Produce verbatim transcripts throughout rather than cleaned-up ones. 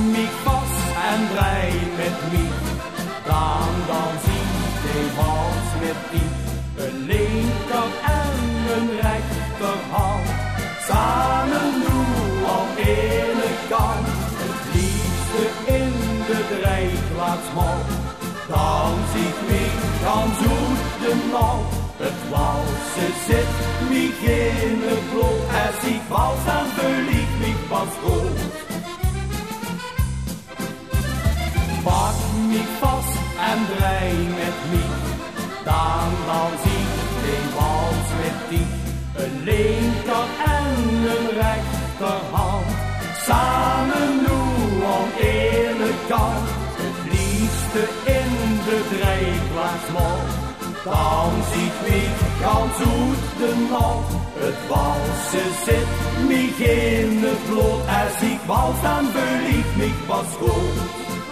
mich vast en draai met mij. Dan, dan zie ik vals met die. Een linker en een rechterhand. Samen nu aan ene kant. Het liefste in de drijfplaatsman. Dan zie ik mij gaan zoeten al. Het walsen zit mij in het bloed. Als ik vals dan verliep mij pas goed. Pak mij vast en draai met mij. Dan, dan zie ik een wals met die. Een linker en een rechterhand. Samen nu aan ene kant. Het liefste in de drijfplaatsman. Dan zie ik mij gaan zoeten al. Het walsen zit mij in het bloed. Als ik wals dan verliep mij pas goed.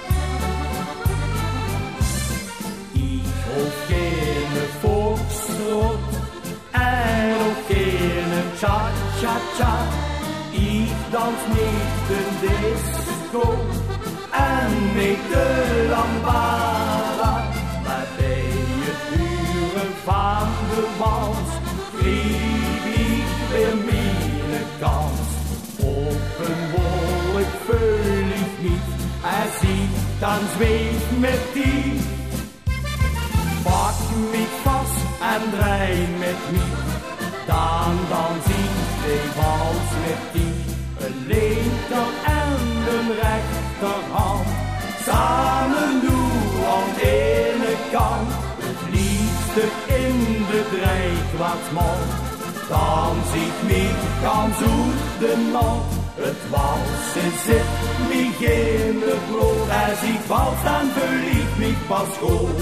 Ik hoef geen volksrot en ook geen cha-cha-cha. Ik dans niet de disco en niet de lambada. Maar bij het uren van de wals kreeg ik weer mijn kans. Op een wolk vul ik niet als ik dan zweef met die. Pak mij vast en draai met mij. Dan, dan zie ik wals met die. Een linker en een rechterhand. Samen nu aan de ene kant. Het liefste in de drijfplaatsman. Dan zie ik mij gaan zoeten al. Het walsen zit mij in het bloed. Als ik wals dan verliep mij pas goed.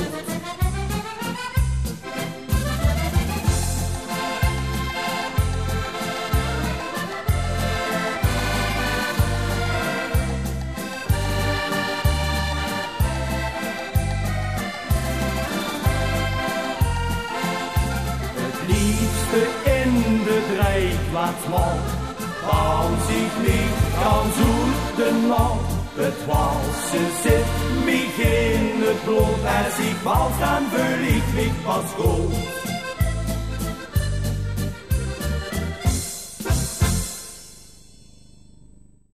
In de drijfplaatsman, dan zie ik mij gaan zoeten al. Het walsen zit mij in het bloed. Als ik wals dan verliep mij pas goed.